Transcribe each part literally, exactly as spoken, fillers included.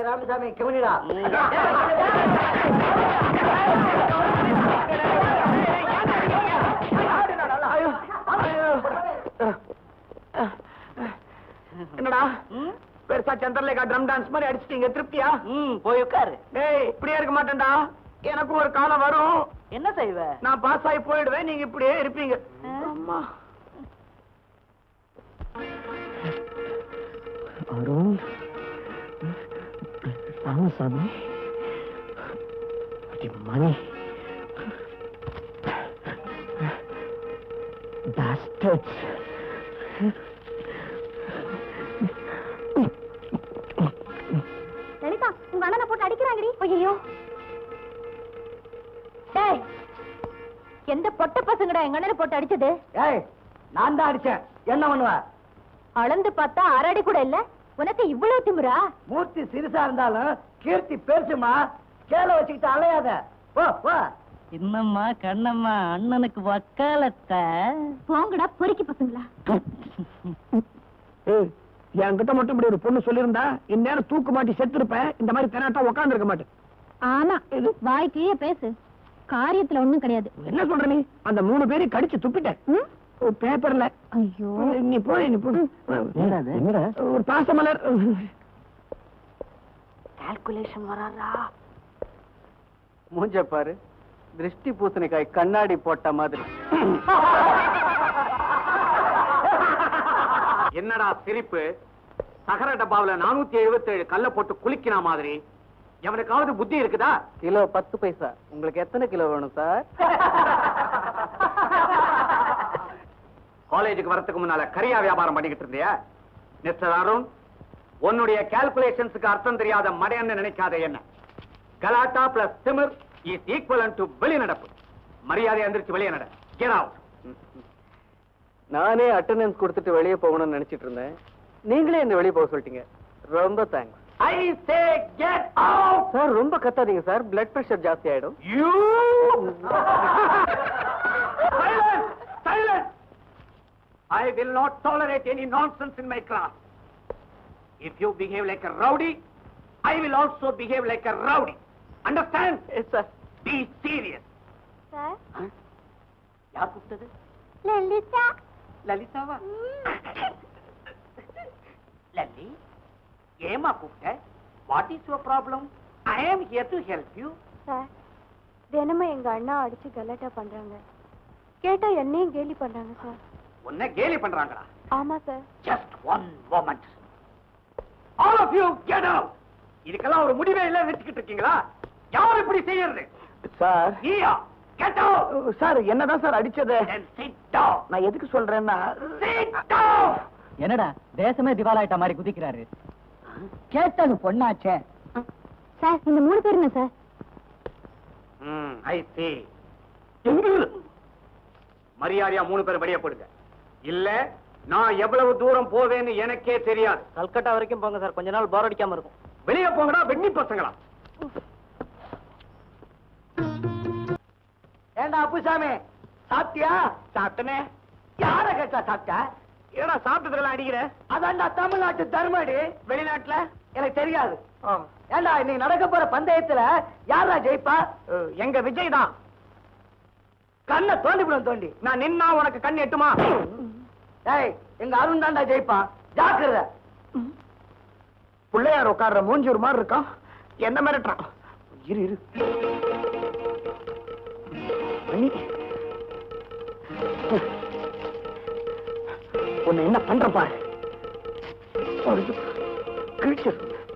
ராமசாமி கவனிடா. என்னடா பெருசா Chandralekha drum dance மாதிரி அடிச்சிட்டீங்க, திருப்தியா? போய் உட்காரு. டேய் இப்படியே இருக்க மாட்டேன்டா, எனக்கும் ஒரு காலம் வரும். என்ன செய்வ? நான் பாஸ் ஆகி போயிடுவேன், நீங்க இப்படியே இருப்பீங்க. அம்மா அருண் ராமசாமி மணி bastards. லலிதா, உங்க அண்ணனை போட்டு அடிக்கிறாங்கடி. ஐயோ, டேய், எந்த பொட்ட பசங்கடா எங்க அண்ணனை போட்டு அடிச்சது? ஏய், நான் தான் அடிச்சேன். என்ன பண்ணுவ? அளந்து பார்த்தா அரை அடி கூட இல்ல. உனக்கு இவ்வளவு திமிரா? மூர்த்தி சிறுசா இருந்தாலும் கீர்த்தி பெருசுமா. கேள வச்சுக்கிட்டு அலையாத. போ போ. இன்னம்மா கண்ணம்மா அண்ணனுக்கு வக்காலத்த. போங்கடா பொறுக்கி பசங்களா. என்கிட்ட மட்டும் இப்படி ஒரு பொண்ணு சொல்லியிருந்தா இந்நேரம் தூக்கு மாட்டி செத்து இருப்பேன். இந்த மாதிரி தெனாட்டா உட்கார்ந்து இருக்க மாட்டேன். ஆமா, வாய்க்கே பேசு, காரியத்துல ஒண்ணும் கிடையாது. என்ன சொல்ற நீ? அந்த மூணு பேரையும் கடிச்சு துப்பிட்டேன் பேப்பர்ல. ஐயோ, நீ போய் நீ போய் ஒரு பாசமலர். கால்குலேஷன் வராதா? மூஞ்ச பாரு, திருஷ்டி பூசணிக்காய் கண்ணாடி போட்ட மாதிரி. என்னடா சிரிப்பு? சகர டப்பாவில நானூத்தி எழுபத்தி ஏழு கல்ல போட்டு குளிக்கிற மாதிரி. எவனுக்காவது புத்தி இருக்குதா? கிலோ பத்து பைசா. உங்களுக்கு எத்தனை கிலோ வேணும் சார்? காலேஜுக்கு வரதுக்கு முன்னால கரியா வியாபாரம் பண்ணிக்கிட்டு இருந்தியா? மிஸ்டர் அருண், உன்னுடைய கால்குலேஷன்ஸுக்கு அர்த்தம் தெரியாத மடையன்னு நினைக்காத. என்ன கலாட்டா பிளஸ் திமிர் இஸ் ஈக்குவலன்ட் டு வெளிநடப்பு. மரியாதை எந்திரிச்சு வெளியே நட. Get out. நானே அட்டெண்டன்ஸ் கொடுத்துட்டு வெளியே போகணும்னு நினைச்சிட்டு இருந்தேன். நீங்களே என்ன வெளியே போக சொல்லிட்டீங்க. ரொம்ப thanks. I say get out. Sir ரொம்ப கத்தாதீங்க சார், பிளட் பிரஷர் ஜாஸ்தி ஆயிடும். You silence silence. I will not tolerate any nonsense in my class. If you behave like a rowdy, I will also behave like a rowdy. Understand? Yes, sir. Be serious. Sir? யார் கூப்பிட்டது? லலிதா. லலிதாவா? லல்லி, ஏமா கூப்பிட்ட? What is your problem? I am here to help you. Sir, தினமும் எங்க அண்ணா அடிச்சு கலாட்டா பண்றாங்க. கேட்டா என்னையும் கேலி பண்றாங்க சார். உன்னை கேலி பண்றாங்களா? ஆமா sir. Just one moment. All of you get out. இதுக்கெல்லாம் ஒரு முடிவே இல்ல வெச்சிட்டு இருக்கீங்களா? யார் இப்படி செய்யறது? சார், நீயா? Get out. சார் என்னதான் சார் அடிச்சது? Then sit down. நான் எதுக்கு சொல்றேன்னா, Sit down. என்னடா தேசமே திவாலாயிட்ட மாதிரி குதிக்கிறாரு? கேட்டது பொண்ணாச்சே. சார், இந்த மூணு பேருங்க சார். ம், I see. மரியாதையா மூணு பேர் வெளியே போடுங்க. இல்ல நான் எவ்வளவு தூரம் போவேன்னு எனக்கே தெரியாது. கல்கட்டா வரைக்கும் போங்க சார், கொஞ்ச நாள் போர் அடிக்காம இருக்கும். வெளியே போங்கடா வெட்டி பசங்களா. ஏண்டா அப்புசாமி, சாப்பிட்டியா? சாப்பிட்டனே. யார கேட்டா சாப்பிட்ட? ஏடா சாப்பிட்டதுல அடிக்கிற? அதான்டா தமிழ்நாட்டு தர்மடி. வெளிநாட்டுல எனக்கு தெரியாது. ஏண்டா இன்னைக்கு நடக்க போற பந்தயத்துல யாரா ஜெயிப்பா? எங்க விஜய் தான். கண்ணை தோண்டி விடும் தோண்டி. நான் நின்னா உனக்கு கண் எட்டுமா? ஏய், எங்க அருண் தான்டா ஜெயிப்பான், ஜாக்கிரதை. பிள்ளையார் உட்கார்ற மூஞ்சூர் மாதிரி இருக்கான். என்ன மிரட்டுறான்? இரு இரு. உன்னை என்ன பண்ற பாரு. கிழிச்சு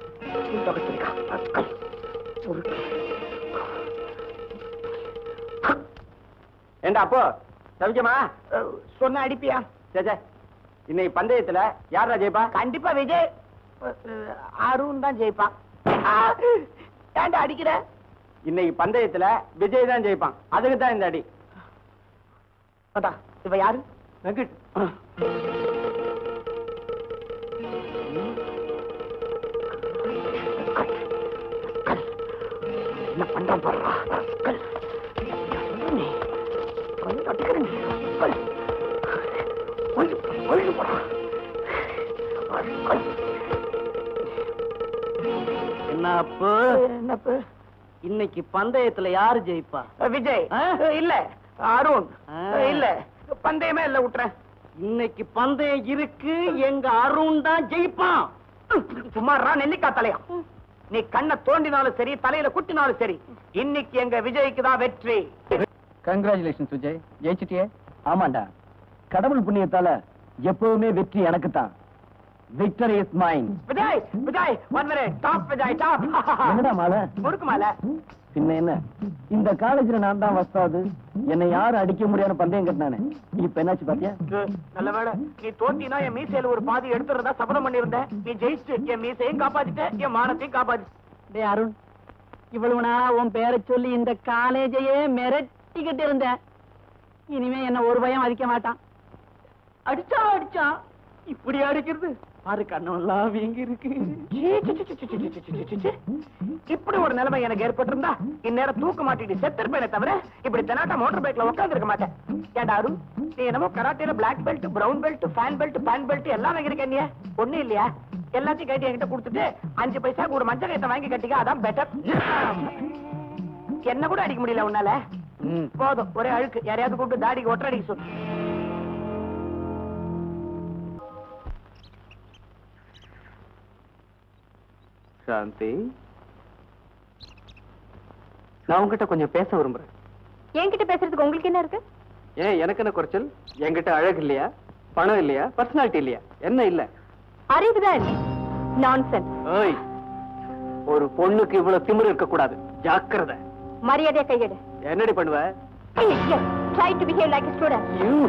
ஏண்டா அப்போ சவிக்கமா சொன்ன அடிப்பியா? சேச்சே, இன்னைக்கு பந்தயத்துல யாரா ஜெயிப்பா? கண்டிப்பா விஜய். அருண் தான் ஜெயிப்பான். ஏன்டா அடிக்கிற? இன்னைக்கு பந்தயத்துல விஜய் தான் ஜெயிப்பான். அதுக்கு தான் இந்த அடி. இவ யாரு? வெங்கட். என்ன பண்றான் பாருடா. என்னப்பு என்னப்பு இன்னைக்கு பந்தயத்துல யாரு ஜெயிப்பா? விஜய் இல்ல, அருண் இல்ல, பந்தயமே இல்ல, விட்டுறேன். இன்னைக்கு பந்தயம் இருக்கு, எங்க அருண் தான் ஜெயிப்பான். சும்மாறா நெல்லிக்கா தலையா, நீ கண்ணை தோண்டினாலும் சரி, தலையில குட்டினாலும் சரி, இன்னைக்கு எங்க விஜய்க்கு தான் வெற்றி. கங்க்ராச்சுலேஷன் விஜய், ஜெயிச்சிட்டியே. ஆமாண்டா, கடவுள் புண்ணியத்தால எப்பவுமே வெற்றி எனக்கு தான். Victory is mine. Vijay Vijay one minute, top Vijay top. என்னடா மாலை? முறுக்கு மாலை. பின்ன என்ன, இந்த காலேஜ்ல நான் தான் வஸ்தாது, என்னை யாரும் அடிக்க முடியாத பந்தயம் கட்டினானே, இப்ப என்னாச்சு பாத்தியா? நல்ல வேளை நீ தோத்தினா என் மீசையில ஒரு பாதி எடுத்துறதா சபதம் பண்ணிருந்தேன். நீ ஜெயிச்சு என் மீசையும் காப்பாத்திட்ட, என் மானத்தையும் காப்பாத்தி. டே அருண், இவ்வளவு நாளா உன் பேரை சொல்லி இந்த காலேஜையே மிரட்டிக்கிட்டு இருந்தேன். இனிமே என்ன ஒரு பயம் அடிக்க மாட்டான். அடிச்சா அடிச்சா இப்படி அடிக்கிறது பாரு, கண்ணெல்லாம் வீங்கி இருக்கு. இப்படி ஒரு நிலைமை எனக்கு ஏற்பட்டிருந்தா இந்நேரம் தூக்க மாட்டிட்டு செத்துருப்பேனே தவிர இப்படி தெனாட்டா மோட்டர் பைக்ல உட்கார்ந்து இருக்க மாட்டேன். ஏண்டா அருண், நீ என்னமோ கராட்டேல black belt, brown belt, fan belt, pen belt எல்லாம் வாங்கிருக்க, நீ ஒண்ணு இல்லையா? எல்லாத்தையும் கட்டி என்கிட்ட கொடுத்துட்டு அஞ்சு பைசா ஒரு மஞ்சள் கைத்தை வாங்கி கட்டிக்க, அதான் பெட்டர். என்ன கூட அடிக்க முடியல உன்னால. போதும், ஒரே அழுக்கு. யாரையாவது கூப்பிட்டு தாடிக்கு ஒற்றை அடிக்க சொல்லு. சாந்தி, நான் உங்ககிட்ட கொஞ்சம் பேச விரும்புறேன். என்கிட்ட பேசுறதுக்கு உங்களுக்கு என்ன இருக்கு? ஏன், எனக்கு என்ன குறைச்சல்? என்கிட்ட அழகு இல்லையா, பணம் இல்லையா, பர்சனாலிட்டி இல்லையா, என்ன இல்ல? அறிவுதான். நான்சென்ஸ். ஓய், ஒரு பொண்ணுக்கு இவ்வளவு திமிரு இருக்க கூடாது, ஜாக்கிரதை. மரியாதையா கையெடு. என்னடி பண்ணுவ? Try to behave like a student.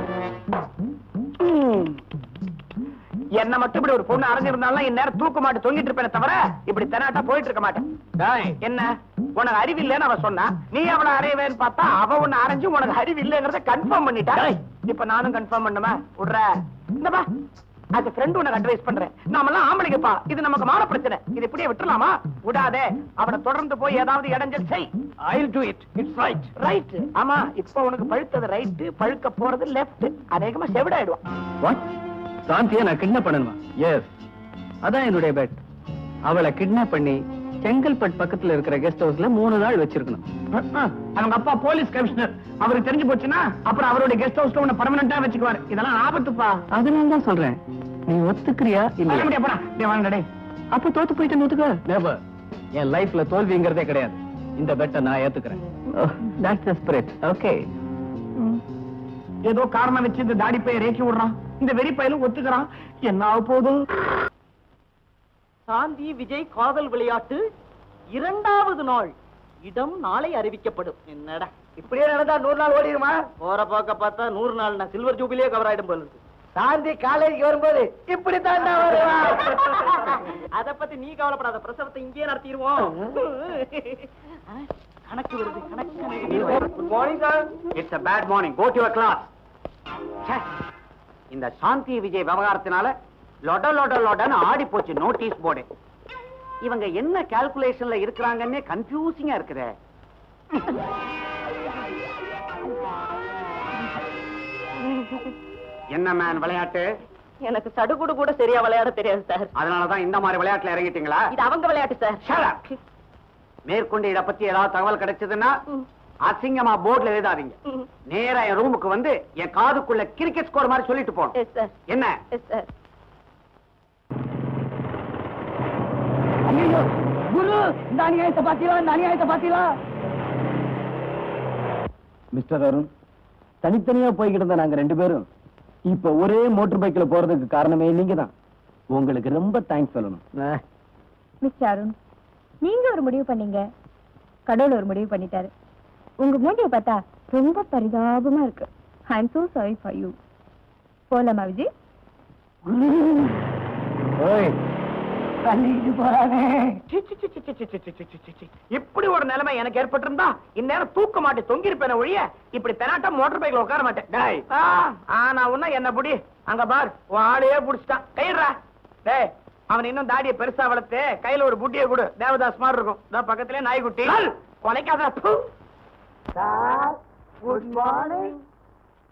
என்ன மட்டும் இப்படி ஒரு பொண்ணு அரைஞ்சிருந்தாலும் இந்நேரம் தூக்க மாட்டு தொங்கிட்டு இருப்பேனே தவிர இப்படி தெனாட்டா போயிட்டு இருக்க மாட்டேன். என்ன, உனக்கு அறிவு இல்லைன்னு அவ சொன்னா, நீ அவளை அறையவேன்னு பார்த்தா அவ உன்னை அரைஞ்சு உனக்கு அறிவு இல்லைங்கிறத கன்ஃபார்ம் பண்ணிட்டா. இப்ப நானும் கன்ஃபார்ம் பண்ணுமா? விடுற இந்தப்பா, as a friend உனக்கு அட்வைஸ் பண்றேன். நாமெல்லாம் ஆம்பளைங்கப்பா, இது நமக்கு மான பிரச்சனை. இது இப்படியே விட்டுலாமா? விடாதே, அவனை தொடர்ந்து போய் ஏதாவது இடைஞ்சல் செய். I'll do it. It's right. Right. ஆமா, இப்ப உனக்கு பழுத்தது ரைட், பழுக்க போறது லெஃப்ட். அநேகமா செவிடாயிடுவான். வாட்? சாந்தியை நான் கிட்னாப் பண்ணணுமா? எஸ், அதான் என்னுடைய பெட். அவளை கிட்னாப் பண்ணி செங்கல்பட் பக்கத்துல இருக்கிற கெஸ்ட் ஹவுஸ்ல மூணு நாள் வச்சிருக்கணும். அவங்க அப்பா போலீஸ் கமிஷனர், அவருக்கு தெரிஞ்சு போச்சுன்னா அப்புறம் அவருடைய கெஸ்ட் ஹவுஸ்ல உன்னை பர்மனண்டா வச்சுக்குவாரு. இதெல்லாம் ஆபத்துப்பா. அதனால தான் சொல்றேன், நீ ஒத்துக்கிறியா இல்லையா? அப்ப தோத்து போயிட்டு ஒத்துக்க. Never. என் லைஃப்ல தோல்விங்கிறதே கிடையாது. இந்த பெட்டை நான் ஏத்துக்கிறேன். That's the spirit. Okay. ஏதோ காரணம் வச்சு இந்த தாடி பைய ரேக்கி விடுறான், இந்த வெறி பையலும் ஒத்துக்கிறான். என்ன ஆக போதும்? சாந்தி விஜய் காதல் விளையாட்டு இரண்டாவது நாள், இடம் நாளை அறிவிக்கப்படும். என்னடா இப்படியே நடந்தா நூறு நாள் ஓடிடுமா? போற போக்க பார்த்தா நூறு நாள் நான் சில்வர் ஜூபிலியே கவர் ஆயிடும் போல இருக்கு. சாந்தி காலேஜ் வரும்போது இப்படி தாண்டா வருவா. அத பத்தி நீ கவலைப்படாத, பிரசவத்தை இங்கேயே நடத்திடுவோம். கணக்கு வருது, கணக்கு. Good morning sir. It's a bad morning. Go to your class. இந்த சாந்தி விஜய் விவகாரத்தினால லொட லொட லொடன்னு ஆடி போச்சு நோட்டீஸ் போர்டு. இவங்க என்ன கால்குலேஷன்ல இருக்கிறாங்கன்னு கன்ஃபியூசிங்கா இருக்குதே. என்ன மேன் விளையாட்டு? எனக்கு சடுகுடு கூட சரியா விளையாட தெரியாது சார். அதனாலதான் இந்த மாதிரி விளையாட்டுல இறங்கிட்டீங்களா? இது அவங்க விளையாட்டு சார். மேற்கொண்டு இத பத்தி ஏதாவது தகவல் கிடைச்சதுன்னா அசிங்கமா போர்ட்ல எழுதாதீங்க. நேரா என் ரூமுக்கு வந்து என் காதுக்குள்ள கிரிக்கெட் ஸ்கோர் மாதிரி சொல்லிட்டு போகணும். என்ன? குரு, இந்த அநியாயத்தை பாத்தீங்களா? இந்த அநியாயத்தை பாத்தீங்களா? மிஸ்டர் அருண், தனித்தனியா போய்கிட்டு இருந்த நாங்க ரெண்டு பேரும் இப்ப ஒரே மோட்டர் பைக்ல போறதுக்கு காரணமே நீங்க தான். உங்களுக்கு ரொம்ப தேங்க்ஸ் சொல்லணும். மிஸ்டர் அருண், நீங்க ஒரு முடிவு பண்ணீங்க, கடவுள் ஒரு முடிவு பண்ணிட்டாரு. உங்க மூஞ்சிய பார்த்தா ரொம்ப பரிதாபமா இருக்கு. I am so sorry for you. போலாமா விஜய்? ஓய், தள்ளிட்டு போறானே. இப்படி ஒரு நிலைமை எனக்கு ஏற்பட்டிருந்தா இந்நேரம் தூக்க மாட்டேன், தொங்கிருப்பேன ஒழிய இப்படி தெனாட்டா மோட்டர் பைக்ல உட்கார மாட்டேன். ஆனா உன்ன என்ன புடி, அங்க பார் உன் ஆளையே புடிச்சிட்டான். கைடுறா. டேய், அவன் இன்னும் தாடியை பெருசா வளர்த்து கையில ஒரு புட்டியை கொடு, தேவதாஸ் மாதிரி இருக்கும். பக்கத்திலே நாய்க்குட்டி. கொலைக்காத. Good morning.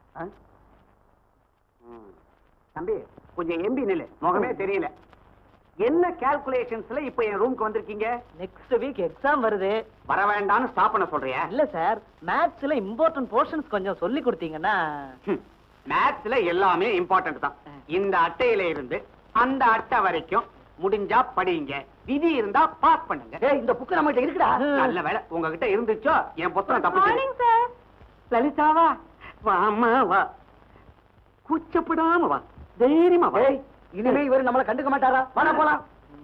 தம்பி, கொஞ்சம் எம்பி நில்லு, முகமே தெரியல. என்ன கால்குலேஷன்ஸ்ல இப்ப என் ரூமுக்கு வந்திருக்கீங்க? நெக்ஸ்ட் வீக் எக்ஸாம் வருது. வர வேண்டாம்னு ஸ்டாப் பண்ண சொல்றியா? இல்ல சார், மேத்ஸ்ல இம்பார்ட்டன்ட் போர்ஷன்ஸ் கொஞ்சம் சொல்லி கொடுத்தீங்கன்னா. மேத்ஸ்ல எல்லாமே இம்பார்ட்டன்ட் தான். இந்த அட்டையில இருந்து அந்த அட்டை வரைக்கும் முடிஞ்சா படிங்க, விதி இருந்தா பாஸ் பண்ணுங்க. ஏய், இந்த புக் நம்ம கிட்ட இருக்குடா. நல்ல வேளை உங்ககிட்ட இருந்துச்சோ, என் புத்தகம் தப்பிச்சு. Morning sir. லலிதாவா, வாமா வா, கூச்சப்படாம வா, தைரியமா வா. இனிமே இவரு நம்மள கண்டுக்க மாட்டாரா? வாடா போலாம்.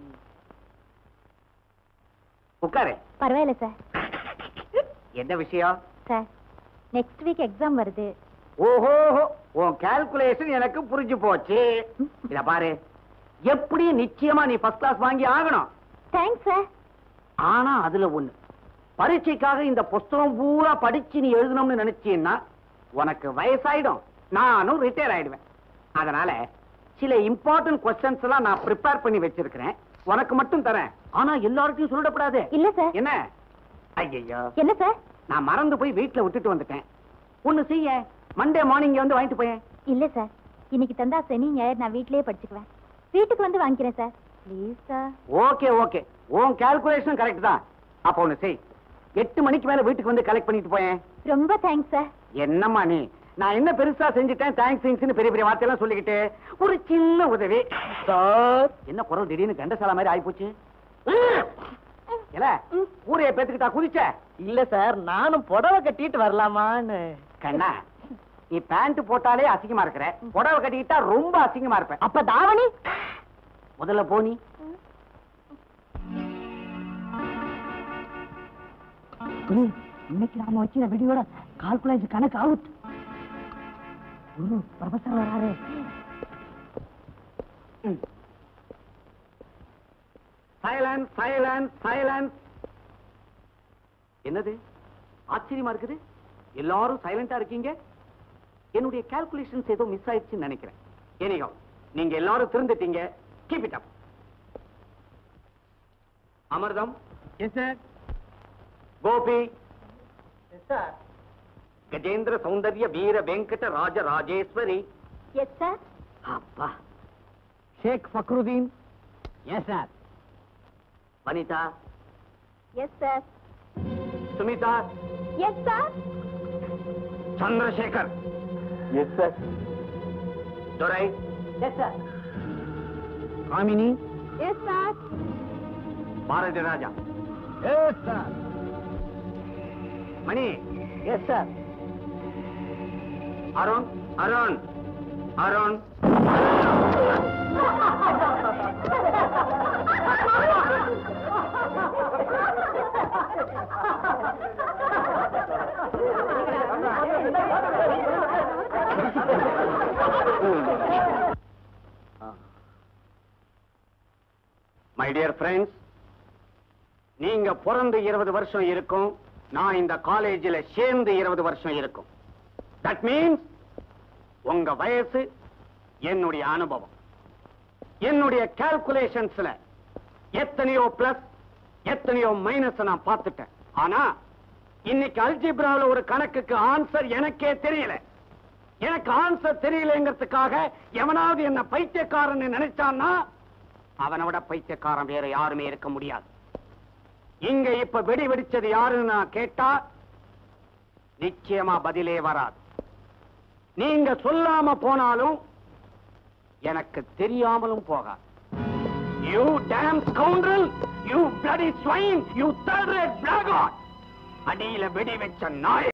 உட்காரு. பரவாயில்ல சார். என்ன விஷயம்? சார், நெக்ஸ்ட் வீக் எக்ஸாம் வருது. ஓஹோ, உன் கால்குலேஷன் எனக்கு புரிஞ்சு போச்சு. இத பாரு, எப்படி நிச்சயமா நீ ஃபர்ஸ்ட் கிளாஸ் வாங்கி ஆகணும். Thanks sir. ஆனா அதுல ஒண்ணு, பரீட்சைக்காக இந்த புஸ்தகம் பூரா படிச்சு நீ எழுதணும்னு நினைச்சீன்னா உனக்கு வயசாயிடும், நானும் ரிட்டையர் ஆயிடுவேன். அதனால சில இம்பார்ட்டன்ட் கொஸ்டின்ஸ் எல்லாம் நான் ப்ரிப்பேர் பண்ணி வச்சிருக்கிறேன், உனக்கு மட்டும் தரேன். ஆனா எல்லார்ட்டையும் சொல்லிடக்கூடாது. இல்ல சார். என்ன? ஐயோ, என்ன சார்? நான் மறந்து போய் வீட்டுல விட்டுட்டு வந்துட்டேன். ஒண்ணு செய்ய, மண்டே மார்னிங் வந்து வாங்கிட்டு போயேன். இல்ல சார், இன்னைக்கு தந்தா சனி ஞாயிறு நான் வீட்லயே படிச்சுக்குவேன். வீட்டுக்கு வந்து வாங்கிக்கிறேன் sir. Please sir. Okay okay, உன் கால்குலேஷன் கரெக்ட் தான். அப்ப ஒண்ணு செய், எட்டு மணிக்கு மேல வீட்டுக்கு வந்து கலெக்ட் பண்ணிட்டு போயேன். ரொம்ப தேங்க்ஸ் சார். என்னம்மா நீ, நான் என்ன பெருசா செஞ்சுட்டேன் தேங்க்ஸ் தேங்க்ஸ்னு பெரிய பெரிய வார்த்தையெல்லாம் சொல்லிக்கிட்டு, ஒரு சின்ன உதவி சார். என்ன குரல் திடீர்னு கண்டசாலா மாதிரி ஆயிப்போச்சு? இல்ல ஊரைய பேத்துக்கிட்டா குதிச்ச? இல்ல சார், நானும் புடவை கட்டிட்டு வரலாமான்னு. கண்ணா, நீ பேண்ட் போட்டாலே அசிங்கமா இருக்கிற, புடவை கட்டிக்கிட்டா ரொம்ப அசிங்கமா இருப்ப. அப்ப தாவணி முதல்ல போனி. இன்னைக்கு நாம வச்சு வீடியோட கால்குலேஷன் கணக்கு அவுட். குரு ப்ரொஃபசர் வராரு. Silence silence silence. என்னது ஆச்சரியமா இருக்குது, எல்லாரும் சைலண்டா இருக்கீங்க. என்னுடைய கால்குலேஷன்ஸ் ஏதோ மிஸ் ஆயிடுச்சுன்னு நினைக்கிறேன். எனிகோ, நீங்க எல்லாரும் திருந்துட்டீங்க. Keep it up. Amirtham. Yes sir. Gopi. Yes sir. Gajendra Soundarya Veera Venkata Raja Rajeshwari. Yes sir. அப்பா. Sheikh Fakruddin. Yes sir. Vanitha. Yes sir. Sumitha. Yes sir. Chandrasekhar. Yes sir. Durai. Yes sir. Kamini. Yes sir. Bharathi Raja. Yes sir. Mani. Yes sir. Arun. Arun. Arun. My dear friends, நீங்க பிறந்து இருபது வருஷம் இருக்கும், நான் இந்த காலேஜில் சேர்ந்து இருபது வருஷம் இருக்கும். தட் மீன்ஸ் உங்க வயசு என்னுடைய அனுபவம். என்னுடைய கால்குலேஷன்ஸ்ல எத்தனையோ பிளஸ் எத்தனையோ மைனஸ் நான் பார்த்துட்டேன். ஆனா இன்னைக்கு அல்ஜிப்ராவில் ஒரு கணக்குக்கு ஆன்சர் எனக்கே தெரியல. எனக்கு ஆன்சர் தெரியலங்கிறதுக்காக எவனாவது என்ன பைத்தியக்காரன் நினைச்சான்னா அவனை விட பைத்தியக்காரன் வேற யாருமே இருக்க முடியாது. இங்க இப்ப வெடி வெடிச்சது யாருன்னு நான் கேட்டா நிச்சயமா பதிலே வராது. நீங்க சொல்லாம போனாலும் எனக்கு தெரியாமலும் போகாது. You damn scoundrel! You bloody swine! You third-rate blackguard! அடியில வெடி வச்ச நாய்.